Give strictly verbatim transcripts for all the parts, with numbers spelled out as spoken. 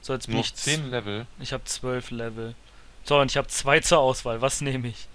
So, jetzt bin Nur ich... zehn Level. Ich habe zwölf Level. So, und ich habe zwei zur Auswahl. Was nehme ich?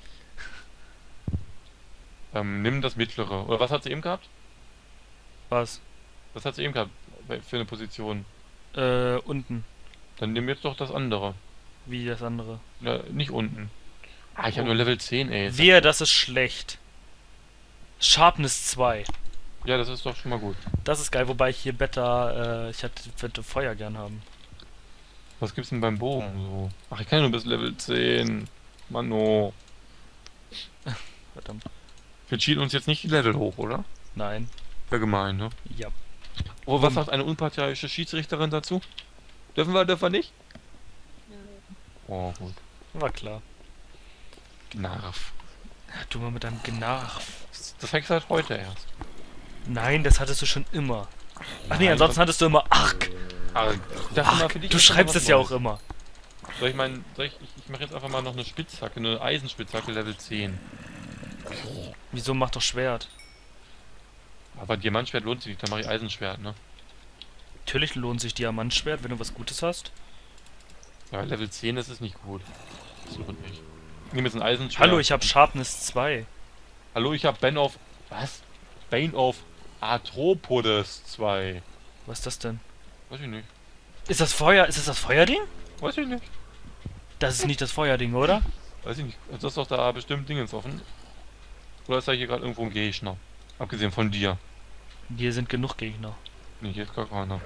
Ähm, nimm das mittlere. Oder was hat sie eben gehabt? Was? Was hat sie eben gehabt für eine Position? Äh, unten. Dann nimm jetzt doch das andere. Wie das andere. Ja, nicht unten. Ah, ich habe Oh. nur Level zehn, ey. Ist das Wehe, doch- das ist schlecht. Sharpness zwei. Ja, das ist doch schon mal gut. Das ist geil, wobei ich hier Beta, äh, ich hätte, würde Feuer gern haben. Was gibt's denn beim Bogen so? Ach, ich kann ja nur bis Level zehn. Mano. Verdammt. Wir cheaten uns jetzt nicht die Level hoch, oder? Nein. Wäre gemein, ne? Ja. Oh, was sagt eine unparteiische Schiedsrichterin dazu? Dürfen wir, dürfen wir nicht? Oh, gut. War klar. Gnarf. Du mal mit deinem Gnarf. Das, das fängst du halt heute erst. Nein, das hattest du schon immer. Ach nee, Nein, ansonsten das- hattest du immer Arg. Ah, das Arg. mal für dich Du ist schon mal schreibst was es ja auch Neues. immer. Soll ich meinen, soll ich, ich, ich mache jetzt einfach mal noch eine Spitzhacke, eine Eisenspitzhacke Level zehn. Wieso macht doch Schwert? Aber Diamantschwert lohnt sich nicht, dann mache ich Eisenschwert, ne? Natürlich lohnt sich Diamantschwert, wenn du was Gutes hast. Ja, Level zehn ist es nicht gut. Das lohnt nicht. Ich nehme jetzt ein Eisenschwert. Hallo, ich habe Sharpness zwei. Hallo, ich habe Bane of... Was? Bane of Arthropodes zwei. Was ist das denn? Weiß ich nicht. Ist das Feuer? Ist das das Feuerding? Weiß ich nicht. Das ist nicht das Feuerding, oder? Weiß ich nicht. Das ist doch da bestimmt Dingens offen. Oder ist da hier gerade irgendwo ein Gegner? Abgesehen von dir. Hier sind genug Gegner. Nee, hier ist gar keiner.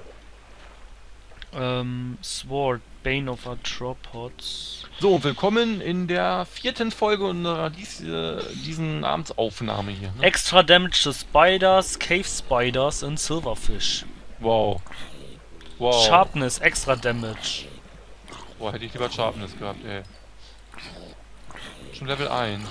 Ähm, Sword, Bane of Arthropods. So, willkommen in der vierten Folge unserer dies, äh, diesen Abendsaufnahme hier. Ne? Extra Damage to Spiders, Cave Spiders und Silverfish. Wow. Wow. Sharpness, extra Damage. Boah, hätte ich lieber Sharpness gehabt, ey. Schon Level eins.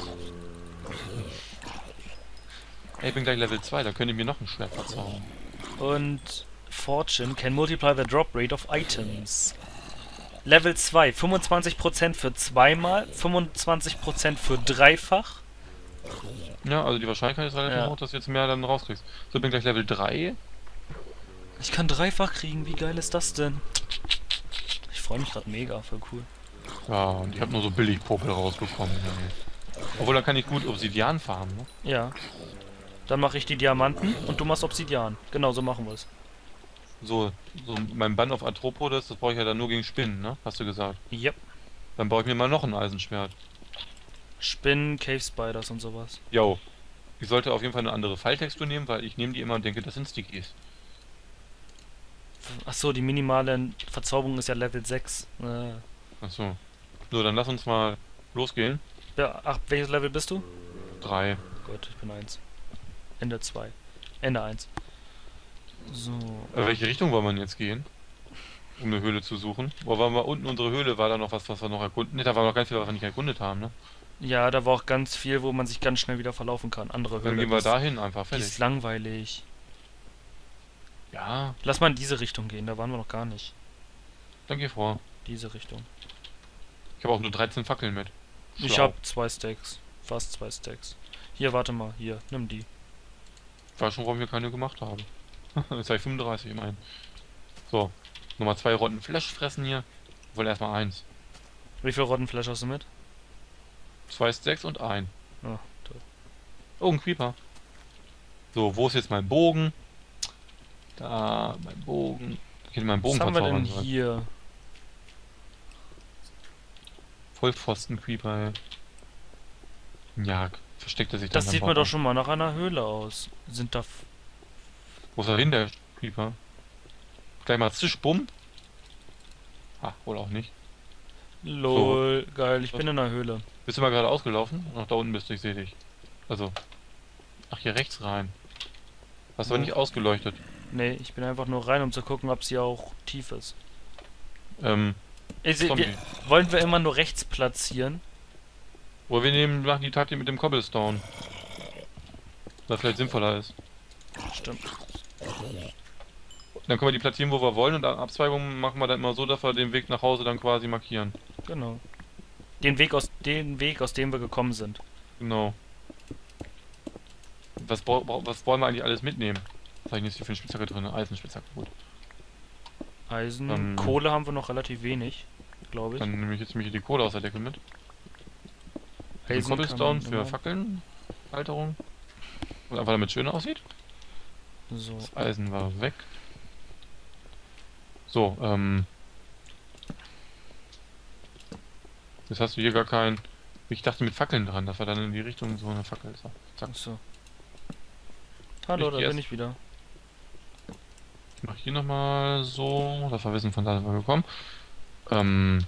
Ey, ich bin gleich Level zwei, da könnt ihr mir noch ein Schwert verzaubern. Und Fortune can multiply the drop rate of items. Level zwei, fünfundzwanzig Prozent für zweimal, fünfundzwanzig Prozent für dreifach. Ja, also die Wahrscheinlichkeit ist relativ Ja. hoch, dass du jetzt mehr dann rauskriegst. So, ich bin gleich Level drei. Ich kann dreifach kriegen, wie geil ist das denn? Ich freue mich gerade mega, voll cool. Ja, und ich habe nur so billig Popel rausbekommen. Ey. Obwohl, da kann ich gut Obsidian farmen, ne? Ja. Dann mache ich die Diamanten und du machst Obsidian. Genau, so machen wir es. So, so mein Bann auf Arthropodes, das brauche ich ja dann nur gegen Spinnen, ne? Hast du gesagt. Yep. Dann baue ich mir mal noch ein Eisenschwert. Spinnen, Cave Spiders und sowas. Jo. Ich sollte auf jeden Fall eine andere Falltextur nehmen, weil ich nehme die immer und denke, das sind Stickies. Achso, die minimale Verzauberung ist ja Level sechs. Äh. Achso. So, dann lass uns mal losgehen. Ja, ach, welches Level bist du? Drei. Gut, ich bin eins. Ende zwei. Ende eins. So. Äh, welche Richtung wollen wir denn jetzt gehen? Um eine Höhle zu suchen. Wo waren wir unten? Unsere Höhle war da noch was, was wir noch erkunden. Ne, da war noch ganz viel, was wir nicht erkundet haben, ne? Ja, da war auch ganz viel, wo man sich ganz schnell wieder verlaufen kann. Andere Dann Höhle. gehen wir die ist- dahin einfach, Die fertig. ist langweilig. Ja, Lass mal in diese Richtung gehen, da waren wir noch gar nicht. dann geh vor. Diese Richtung. Ich habe auch nur dreizehn Fackeln mit. Ich Schlau. hab zwei Stacks. Fast zwei Stacks. Hier, warte mal. Hier, nimm die. Ich weiß schon, warum wir keine gemacht haben. Jetzt habe ich fünfunddreißig immerhin. So, Nummer zwei Rotten Flash fressen hier. Wohl erstmal eins. Wie viel Rottenflash hast du mit? Zwei Stacks und ein. Ah, toll. Oh, ein Creeper. So, wo ist jetzt mein Bogen? Da, mein Bogen. Ich hätte meinen Bogen Was haben wir denn verzaubern sollen. hier? Vollpfosten Creeper, ey. Ja, versteckt er sich dann Das am sieht mir Baum. doch schon mal nach einer Höhle aus. Sind da... F Wo ist er hin, der Creeper? Gleich mal Zisch, bumm. Ah, wohl auch nicht. Lol, geil, ich bin in einer Höhle. Bist du mal gerade ausgelaufen? Noch da unten bist du, ich sehe dich. Also. Ach, hier rechts rein. Hast du aber Wo? nicht ausgeleuchtet. Nee, ich bin einfach nur rein, um zu gucken, ob sie auch tief ist. Ähm, Ich seh, Zombie. wir, wollen wir immer nur rechts platzieren? Oder wir nehmen, machen die Taktik mit dem Cobblestone. Was vielleicht sinnvoller ist. Stimmt. Dann können wir die platzieren, wo wir wollen, und an Abzweigungen machen wir dann immer so, dass wir den Weg nach Hause dann quasi markieren. Genau. Den Weg aus den Weg, aus dem wir gekommen sind. Genau. Was, brau- brau- was wollen wir eigentlich alles mitnehmen? Was habe ich jetzt hier für eine Spitzhacke drin? Eisenspitzhacke, gut. Eisen. Ähm, Kohle haben wir noch relativ wenig, glaube ich. Dann nehme ich jetzt mich die Kohle aus der Decke mit. Ein Eisen kann Cobblestone man für immer- Fackeln. Halterung. Und einfach damit schöner aussieht. So. Das Eisen war weg. So, ähm. Jetzt hast du hier gar kein. Ich dachte mit Fackeln dran, dass wir dann in die Richtung so eine Fackel ist. Zack. Achso. Hallo, Ich da geh bin erst- ich wieder. Ich mach hier nochmal so, dass wir wissen, von da sind wir gekommen. Ähm.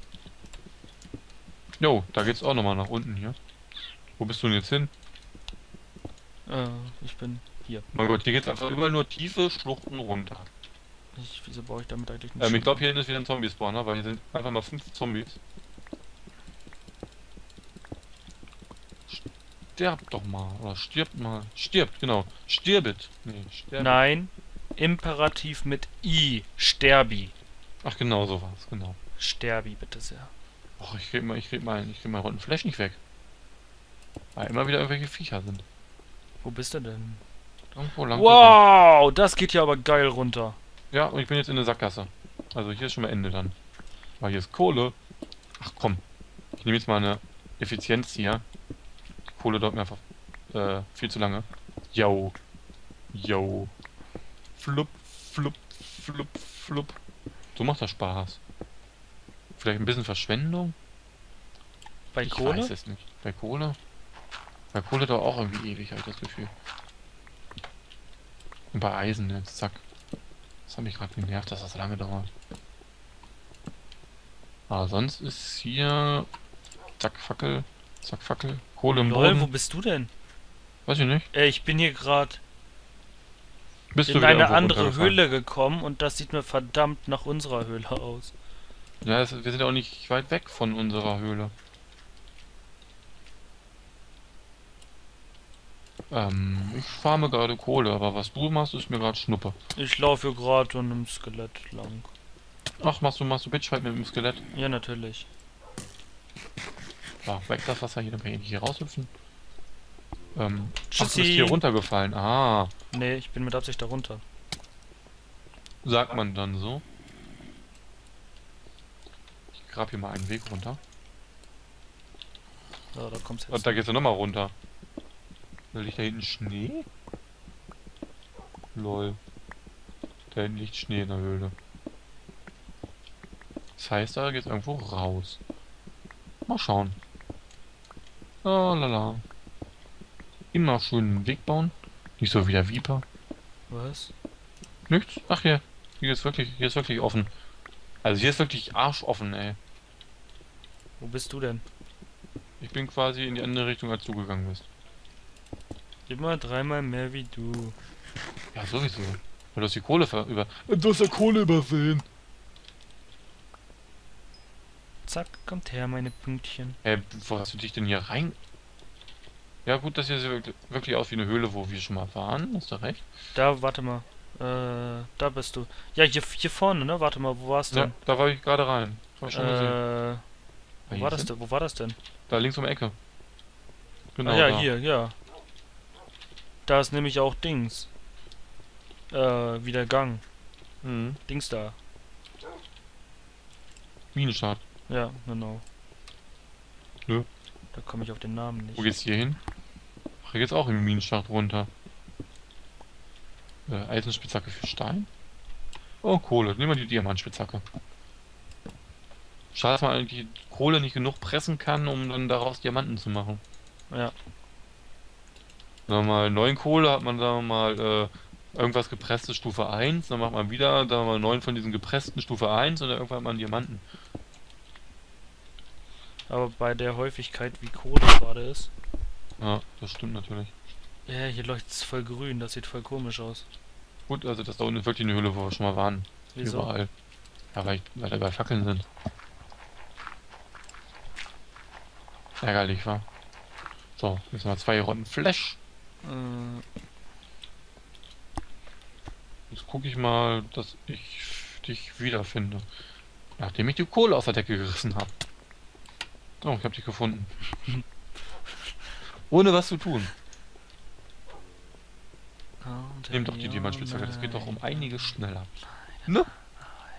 Jo, da geht's auch nochmal nach unten hier. Wo bist du denn jetzt hin? Äh, ich bin hier. Mein Gott, hier geht's einfach überall nur tiefe Schluchten runter. Ich, wieso baue ich damit eigentlich nicht? Ähm, ich glaube, hier hinten ist wieder ein Zombie-Spawner, weil hier sind einfach mal fünf Zombies. Sterbt doch mal, oder stirbt mal. Stirbt, genau. Stirbet. Nee, sterbt. Nein. Imperativ mit I. Sterbi. Ach, genau so war's, genau. Sterbi, bitte sehr. Och, ich krieg mal, ich krieg mal, ich krieg mal roten Flash nicht weg. Weil immer wieder irgendwelche Viecher sind. Wo bist du denn? Irgendwo lang. Wow, das geht ja aber geil runter. Ja, und ich bin jetzt in der Sackgasse. Also hier ist schon mal Ende dann. Weil hier ist Kohle. Ach komm. Ich nehme jetzt mal eine Effizienz hier. Die Kohle dauert mir einfach äh, viel zu lange. Yo. Yo. Flup, flup, flup, flup. So macht das Spaß. Vielleicht ein bisschen Verschwendung? Bei Ich Kohle? weiß es nicht. Bei Kohle? Bei Kohle dauert auch irgendwie ewig, habe ich das Gefühl. Und bei Eisen jetzt, zack. Das hat mich gerade genervt, dass das lange dauert. Aber sonst ist hier... Zack, Fackel. Zack, Fackel. Kohle im Lol, wo Boden. bist du denn? Weiß ich nicht. Ey, ich bin hier gerade Bist du in wieder eine irgendwo andere runtergefallen? Höhle gekommen und das sieht mir verdammt nach unserer Höhle aus. Ja, es, wir sind ja auch nicht weit weg von unserer Höhle. Ähm, ich farme gerade Kohle, aber was du machst, ist mir gerade Schnuppe. Ich laufe hier gerade an einem Skelett lang. Ach, machst du, machst du Bitchfight mit dem Skelett? Ja, natürlich. Ah, weg das Wasser hier, dann kann ich nicht hier raushüpfen. Ähm, ach, du bist Tschüssi. hier runtergefallen. Ah, Nee, ich bin mit Absicht da runter. sagt man dann so. Ich grab hier mal einen Weg runter. Ja, da kommst du Und jetzt. da geht's ja nochmal runter. Da liegt da hinten Schnee? Lol. Da hinten liegt Schnee in der Höhle. Das heißt, da geht's irgendwo raus. Mal schauen. Oh lala. Immer schön einen Weg bauen. Nicht so wie der Viper. Was? Nichts. Ach hier. Hier ist wirklich, hier ist wirklich offen. Also hier ist wirklich arschoffen, ey. Wo bist du denn? Ich bin quasi in die andere Richtung, als du gegangen bist. Immer dreimal mehr wie du. Ja, sowieso. Weil du hast die Kohle ver über... Du hast ja Kohle übersehen. Zack, kommt her, meine Pünktchen. Hä, wo hast du dich denn hier rein... Ja gut, das hier sieht wirklich- wirklich aus wie eine Höhle, wo wir schon mal waren. Hast du recht? Da, warte mal. Äh, da bist du. Ja, hier, hier vorne, ne? Warte mal, wo warst du Ja, denn? da war ich gerade rein. Hab ich schon gesehen. Äh, wo hier war das sind- denn? Wo war das denn? Da links um die Ecke. Genau ah ja, da. hier, ja. Da ist nämlich auch Dings. Äh, wieder Gang. Mhm. Dings da. Minenstart. Ja, genau. Nö. Da komme ich auf den Namen nicht. Wo geht's hier hin? Ach, hier geht's auch im Minenschacht runter. Äh, Eisenspitzhacke für Stein. Oh, Kohle. Nehmen wir die Diamantspitzhacke. Schade, dass man eigentlich die Kohle nicht genug pressen kann, um dann daraus Diamanten zu machen. Ja. Sagen wir mal, neun Kohle hat man, sagen wir mal, äh, irgendwas gepresstes Stufe eins. Dann macht man wieder, sagen wir mal, neun von diesen gepressten Stufe eins und dann irgendwann hat man Diamanten. Aber bei der Häufigkeit, wie Kohle gerade ist. Ja, das stimmt natürlich. Ja, hier leuchtet es voll grün. Das sieht voll komisch aus. Gut, also das da unten ist wirklich eine Höhle, wo wir schon mal waren. Wieso? Überall. Ja, weil, ich, weil da überall Fackeln sind. Ärgerlich, wa? So, jetzt mal zwei Runden Flash. Äh, Jetzt gucke ich mal, dass ich dich wiederfinde. Nachdem ich die Kohle aus der Decke gerissen habe. Oh, ich habe dich gefunden. Ohne was zu tun. Nimm doch die Diamantspitzhacke, das geht doch um einiges schneller. Ne?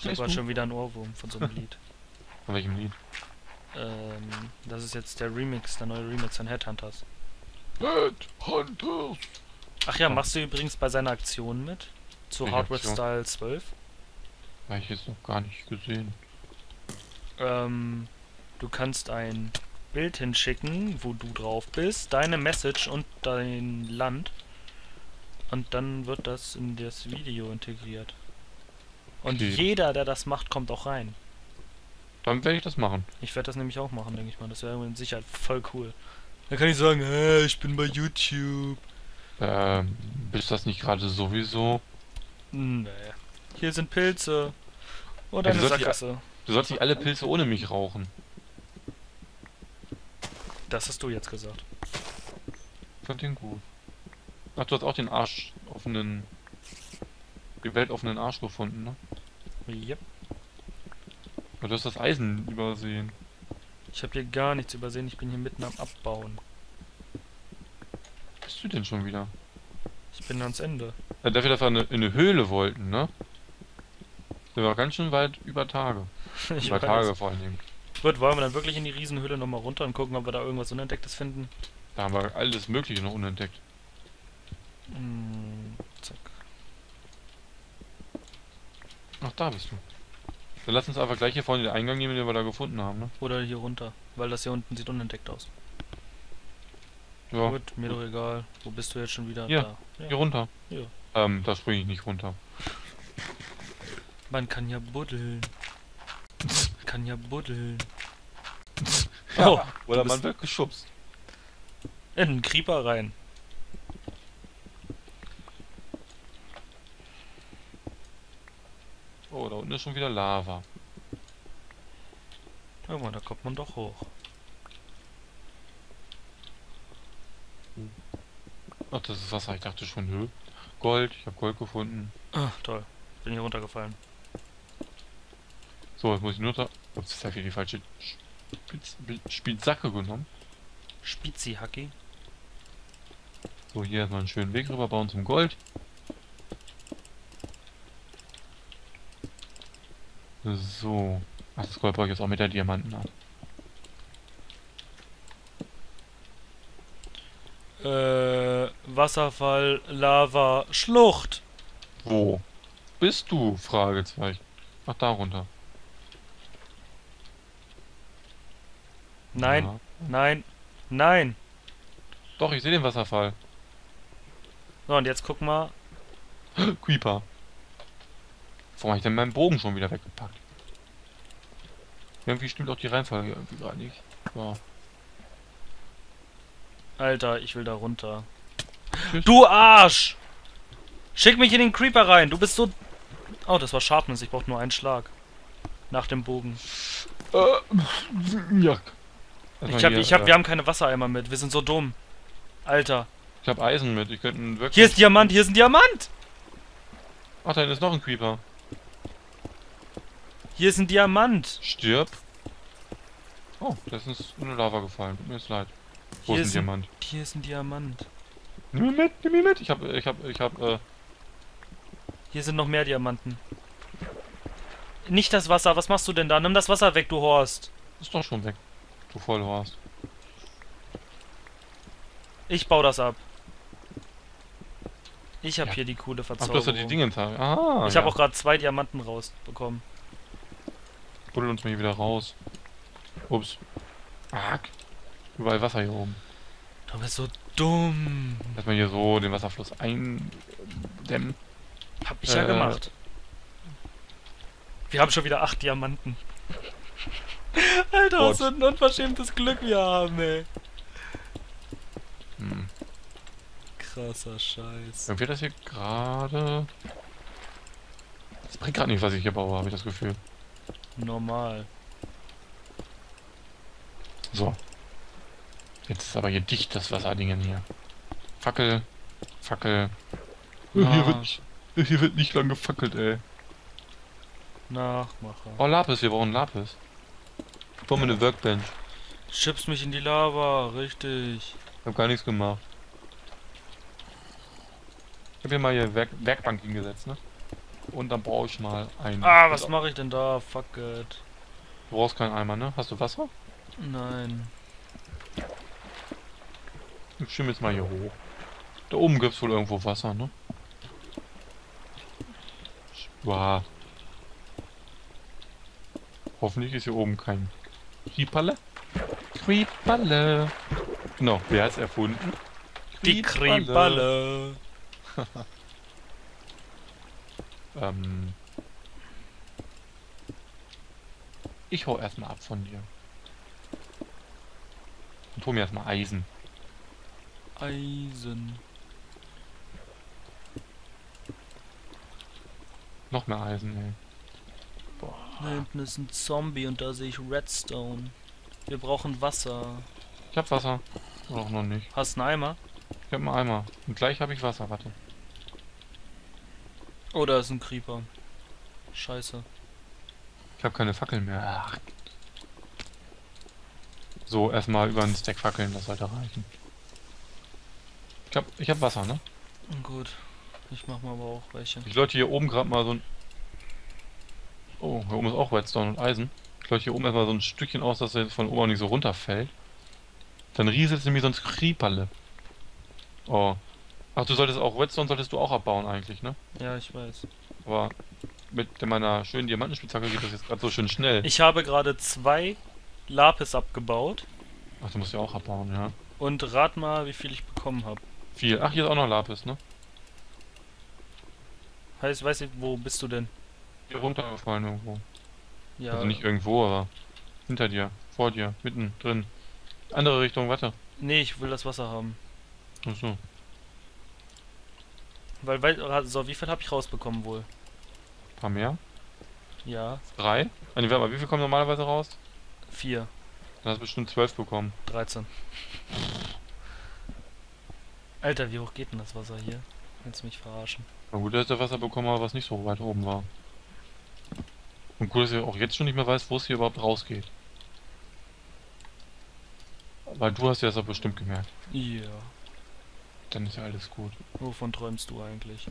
Ich habe gerade schon wieder einen Ohrwurm von so einem Lied. Von welchem Lied? Ähm, das ist jetzt der Remix, der neue Remix von Headhunters. Headhunters! Ach ja, machst du übrigens bei seiner Aktion mit? Zu Welche Hardware Aktion? Style zwölf? Habe ich jetzt noch gar nicht gesehen. Ähm, du kannst ein Bild hinschicken, wo du drauf bist, deine Message und dein Land. Und dann wird das in das Video integriert. Und Okay. jeder, der das macht, kommt auch rein. Dann werde ich das machen. Ich werde das nämlich auch machen, denke ich mal. Das wäre mit Sicherheit voll cool. Dann kann ich sagen, hey, ich bin bei YouTube. Ähm, bist das nicht gerade sowieso? Nee. Hier sind Pilze. Oder Ja, du eine sollst die- Sackgasse. Du sollst nicht alle Pilze ohne mich rauchen. Das hast du jetzt gesagt. Ich fand den gut. Ach, du hast auch den Arsch offenen... Die weltoffenen Arsch gefunden, ne? Yep. Aber du hast das Eisen übersehen. Ich habe hier gar nichts übersehen. Ich bin hier mitten am Abbauen. Bist du denn schon wieder? Ich bin ans Ende. Ja, dafür, dass wir eine, in eine Höhle wollten, ne? Wir waren ganz schön weit über Tage. Ich über weiß. Tage vor allen Dingen. Gut, wollen wir dann wirklich in die Riesenhöhle nochmal runter und gucken, ob wir da irgendwas Unentdecktes finden? Da haben wir alles Mögliche noch unentdeckt. Hm, zack. Ach, da bist du. Dann lass uns einfach gleich hier vorne den Eingang nehmen, den wir da gefunden haben, ne? Oder hier runter, weil das hier unten sieht unentdeckt aus. Ja, Gut, mir doch egal. Wo bist du jetzt schon wieder? Hier. Da. Ja. hier runter. Ja. Ähm, da springe ich nicht runter. Man kann ja buddeln. Man kann ja buddeln. Ja, Oh, oder du man bist wird geschubst. in einen Creeper rein. Oh, da unten ist schon wieder Lava. Guck mal, da kommt man doch hoch. Ach, das ist Wasser. Ich dachte schon, nö. Gold. Ich habe Gold gefunden. Ah, toll. Bin hier runtergefallen. So, jetzt muss ich nur da... Ups, das habe ich die falsche Spitz, Spitzsacke genommen. Spizi-Hacki. So, hier erstmal einen schönen Weg rüber bauen zum Gold. So. Ach, das Gold brauche ich jetzt auch mit der Diamanten ab. Äh, Wasserfall, Lava, Schlucht. Wo bist du? Fragezeichen. Ach, da runter. Nein, Ja. nein, nein. Doch, ich sehe den Wasserfall. So, und jetzt guck mal. Creeper. Warum habe ich denn meinen Bogen schon wieder weggepackt? Irgendwie stimmt auch die Reihenfolge irgendwie gerade nicht. So. Alter, ich will da runter. Tschüss. Du Arsch! Schick mich in den Creeper rein. Du bist so... Oh, das war Sharpness. Ich brauch nur einen Schlag. Nach dem Bogen. Äh, ja. Ich hab, ich hab, wir haben keine Wassereimer mit. Wir sind so dumm. Alter. Ich hab Eisen mit. Ich könnte einen wirklich... Hier ist Diamant, hier ist ein Diamant! Ach, da hinten ist noch ein Creeper. Hier ist ein Diamant. Stirb. Oh, das ist in eine Lava gefallen. Tut mir jetzt leid. Wo Hier ist ein ist ein- Diamant? Hier ist ein Diamant. Nimm ihn mit, nimm ihn mit. Ich hab, ich hab, ich hab, äh... Hier sind noch mehr Diamanten. Nicht das Wasser. Was machst du denn da? Nimm das Wasser weg, du Horst. Ist doch schon weg. Du Vollhorst. Ich baue das ab. Ich hab Ja. hier die coole Ach, du Verzauberung. hast ja die Dinge da. Ah, Ich ja. habe auch gerade zwei Diamanten rausbekommen. Buddel uns mal hier wieder raus. Ups. Arg. Überall Wasser hier oben. Du bist so dumm. Lass mal hier so den Wasserfluss eindämmen. Hab ich ja Äh. gemacht. Wir haben schon wieder acht Diamanten. Alter, was Gott. für ein unverschämtes Glück wir haben, ey. Hm. Krasser Scheiß. Irgendwie das hier gerade... Das bringt gerade nicht, was ich hier baue, habe ich das Gefühl. Normal. So. Jetzt ist aber hier dicht das Wasserdingen hier. Fackel. Fackel. Ja. Hier, wird nicht, hier wird nicht lang gefackelt, ey. Nachmacher. Oh, Lapis, wir brauchen Lapis. Komm mir eine Workbench. Schiebst mich in die Lava, richtig. Ich hab gar nichts gemacht. Ich hab hier mal hier Werk Werkbank hingesetzt, ne? Und dann brauche ich mal einen. Ah, was mache ich denn da? Fuck it. Du brauchst keinen Eimer, ne? Hast du Wasser? Nein. Ich stimme jetzt mal hier hoch. Da oben gibt es wohl irgendwo Wasser, ne? Wow. Hoffentlich ist hier oben kein Kripalle. Kripalle. Genau, wer hat's erfunden? Die Kripalle. ähm. Ich hau erstmal ab von dir. Und hol mir erstmal Eisen. Eisen. Noch mehr Eisen, ey. Boah. Da hinten ist ein Zombie und da sehe ich Redstone. Wir brauchen Wasser. Ich hab Wasser. Auch noch nicht. Hast du einen Eimer? Ich hab einen Eimer. Und gleich habe ich Wasser, warte. Oh, da ist ein Creeper. Scheiße. Ich habe keine Fackeln mehr. Ach. So, erstmal über einen Stack Fackeln, das sollte reichen. Ich hab, ich hab Wasser, ne? Gut. Ich mach mal aber auch welche. Ich leuchte hier oben gerade mal so ein... Oh, hier oben ist auch Redstone und Eisen. Ich leuchte hier oben erstmal so ein Stückchen aus, dass er jetzt von oben nicht so runterfällt. Dann rieselt es nämlich sonst Kripalle. Oh. Ach, du solltest auch... Redstone solltest du auch abbauen eigentlich, ne? Ja, ich weiß. Aber mit meiner schönen Diamantenspitzhacke geht das jetzt gerade so schön schnell. Ich habe gerade zwei Lapis abgebaut. Ach, du musst ja auch abbauen, ja. Und rat mal, wie viel ich bekommen habe. Viel. Ach, hier ist auch noch Lapis, ne? Heißt, weiß ich, wo bist du denn? Hier runtergefallen irgendwo. Ja. Also nicht irgendwo, aber hinter dir, vor dir, mitten drin. Andere Richtung, warte. Nee, ich will das Wasser haben. Ach so. Weil, weil so, wie viel habe ich rausbekommen wohl? Ein paar mehr? Ja, Drei? Ah, nee, warte mal, wie viel kommen normalerweise raus? vier, Dann hast du bestimmt zwölf bekommen. dreizehn. Alter, wie hoch geht denn das Wasser hier? Willst du mich verarschen? Na gut, dass ich Wasser bekommen habe, was nicht so weit oben war. Und gut, dass ich auch jetzt schon nicht mehr weiß, wo es hier überhaupt rausgeht. Weil du hast ja das doch bestimmt gemerkt. Ja. Dann ist ja alles gut. Wovon träumst du eigentlich?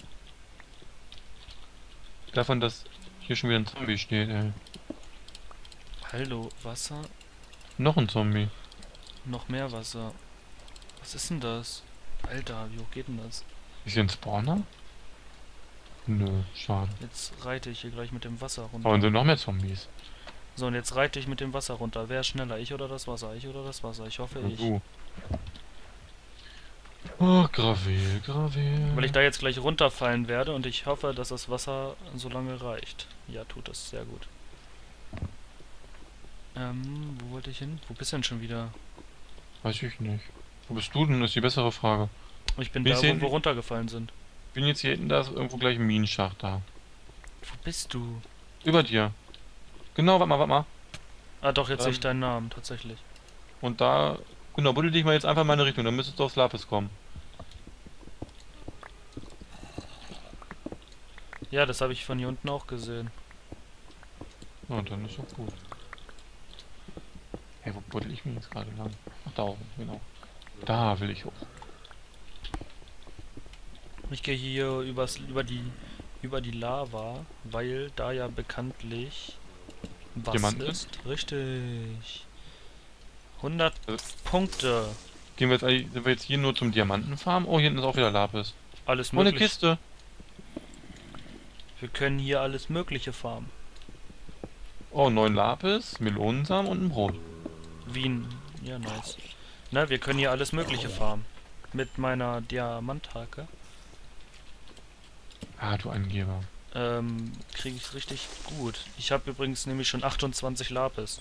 Davon, dass hier schon wieder ein Zombie steht, ey. Hallo, Wasser? Noch ein Zombie. Noch mehr Wasser. Was ist denn das? Alter, wie hoch geht denn das? Ist hier ein Spawner? Nö, schade. Jetzt reite ich hier gleich mit dem Wasser runter. Aber sind noch mehr Zombies. So, und jetzt reite ich mit dem Wasser runter. Wer ist schneller? Ich oder das Wasser? Ich oder das Wasser? Ich hoffe ich. Du. Oh, Gravel, Gravel. Weil ich da jetzt gleich runterfallen werde und ich hoffe, dass das Wasser so lange reicht. Ja, tut es. Sehr gut. Ähm, wo wollte ich hin? Wo bist du denn schon wieder? Weiß ich nicht. Wo bist du denn? Ist die bessere Frage. Ich bin Wie da, wo sehen wir die- runtergefallen sind. Ich bin jetzt hier hinten, da ist irgendwo gleich ein Minenschacht da. Wo bist du? Über dir. Genau, warte mal, warte mal. Ah, doch, jetzt sehe ich Ähm. deinen Namen, tatsächlich. Und da... Genau, buddel dich mal jetzt einfach in meine Richtung, dann müsstest du aufs Lapis kommen. Ja, das habe ich von hier unten auch gesehen. Ja, und dann ist doch gut. Hey, wo buddel ich mich jetzt gerade lang? Ach, da oben, genau. Da will ich hoch. Ich gehe hier übers, über die über die Lava, weil da ja bekanntlich was Diamant ist. Richtig. hundert Äh. Punkte. Gehen wir jetzt eigentlich, sind wir jetzt hier nur zum Diamantenfarm? Oh, hier hinten ist auch wieder Lapis. Alles Oh, eine mögliche. Kiste. Wir können hier alles mögliche farmen. Oh, neun Lapis, Melonensamen und ein Brot. Wien. Ja, nice. Na, wir können hier alles mögliche farmen. Mit meiner Diamanthake Ah, du Angeber. ähm, kriege ich es richtig gut. Ich habe übrigens nämlich schon achtundzwanzig Lapis.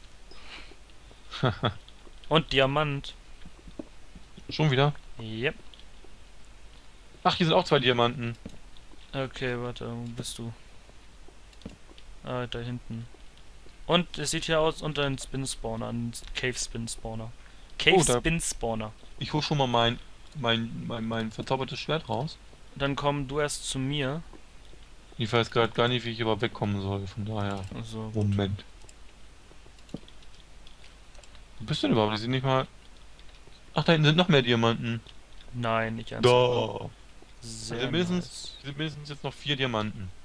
Und Diamant. Schon wieder? Yep. Ach, hier sind auch zwei Diamanten. Okay, warte, wo bist du? Ah, da hinten. Und es sieht hier aus unter ein Spin Spawner, ein Cave Spin Spawner. Cave Oh, da- Spin Spawner. Ich hol schon mal mein, mein, mein, mein verzaubertes Schwert raus. Dann komm du erst zu mir. Ich weiß gerade gar nicht, wie ich aber wegkommen soll, von daher. Also, Moment. Wo bist du denn überhaupt? Die sind nicht mal... Ach, da hinten sind noch mehr Diamanten. nein, nicht ernsthaft. Da. Sehr Also mindestens, nice. sind mindestens jetzt noch vier Diamanten.